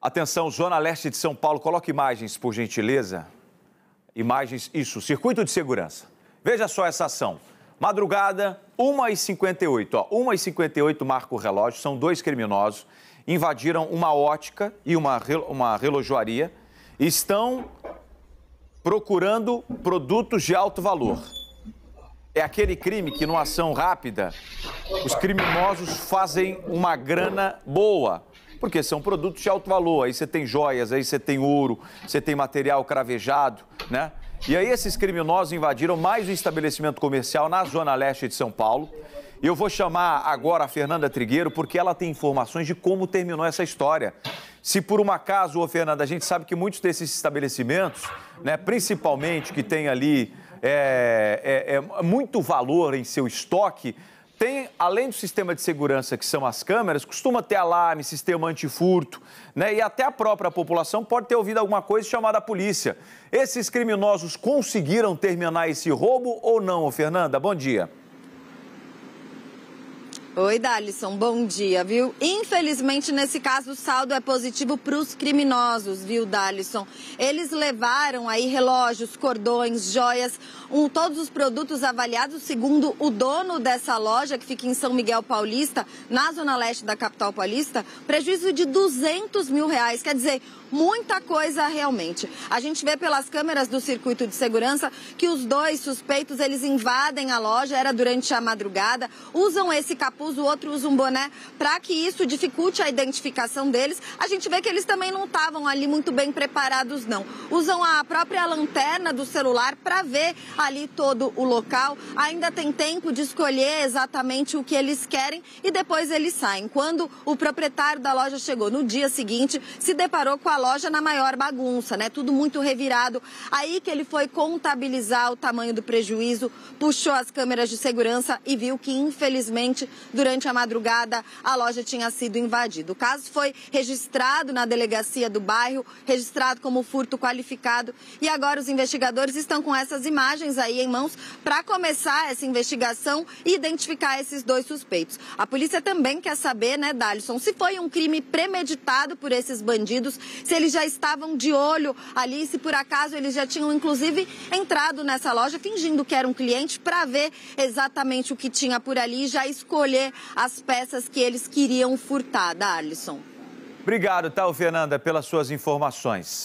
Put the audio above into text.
Atenção, Zona Leste de São Paulo, coloque imagens, por gentileza. Imagens, isso, circuito de segurança. Veja só essa ação. Madrugada, 1h58, 1h58 marca o relógio, são dois criminosos, invadiram uma ótica e uma relojoaria e estão procurando produtos de alto valor. É aquele crime que, numa ação rápida, os criminosos fazem uma grana boa, porque são produtos de alto valor. Aí você tem joias, aí você tem ouro, você tem material cravejado, né? E aí esses criminosos invadiram mais um estabelecimento comercial na Zona Leste de São Paulo. Eu vou chamar agora a Fernanda Trigueiro, porque ela tem informações de como terminou essa história. Se por um acaso, Fernanda, a gente sabe que muitos desses estabelecimentos, né, principalmente que tem ali muito valor em seu estoque, tem, além do sistema de segurança, que são as câmeras, costuma ter alarme, sistema antifurto, né? E até a própria população pode ter ouvido alguma coisa e chamado a polícia. Esses criminosos conseguiram terminar esse roubo ou não, Fernanda? Bom dia. Oi, Dalisson, bom dia, viu? Infelizmente, nesse caso, o saldo é positivo para os criminosos, viu, Dalisson? Eles levaram aí relógios, cordões, joias, todos os produtos avaliados, segundo o dono dessa loja, que fica em São Miguel Paulista, na zona leste da capital paulista, prejuízo de R$200 mil. Quer dizer, muita coisa realmente. A gente vê pelas câmeras do circuito de segurança que os dois suspeitos, eles invadem a loja, era durante a madrugada, usam esse capuz, o outro usa um boné, para que isso dificulte a identificação deles. A gente vê que eles também não estavam ali muito bem preparados, não. Usam a própria lanterna do celular para ver ali todo o local. Ainda tem tempo de escolher exatamente o que eles querem e depois eles saem. Quando o proprietário da loja chegou no dia seguinte, se deparou com a loja na maior bagunça, né? Tudo muito revirado. Aí que ele foi contabilizar o tamanho do prejuízo, puxou as câmeras de segurança e viu que, infelizmente, durante a madrugada, a loja tinha sido invadida. O caso foi registrado na delegacia do bairro, registrado como furto qualificado. E agora os investigadores estão com essas imagens aí em mãos para começar essa investigação e identificar esses dois suspeitos. A polícia também quer saber, né, Dalisson, se foi um crime premeditado por esses bandidos, se eles já estavam de olho ali, se por acaso eles já tinham, inclusive, entrado nessa loja fingindo que era um cliente para ver exatamente o que tinha por ali e já escolher as peças que eles queriam furtar, Dalisson. Obrigado, Fernanda, pelas suas informações.